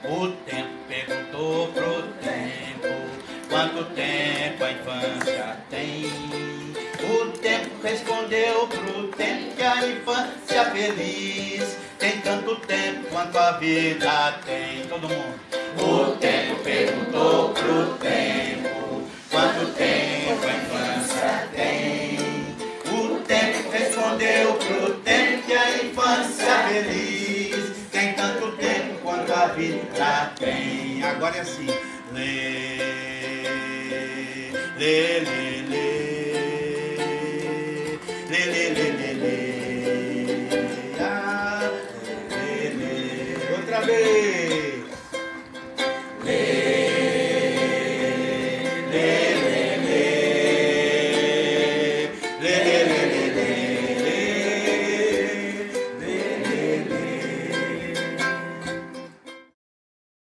O tempo perguntou pro tempo: quanto tempo a infância tem? O tempo respondeu pro tempo que a infância feliz tem tanto tempo quanto a vida tem. Todo mundo. O tempo perguntou pro tempo: quanto tempo a infância tem? O tempo respondeu pro tempo que a infância feliz tem tanto tempo quanto a vida tem. Agora é assim. Lê, lê, lê.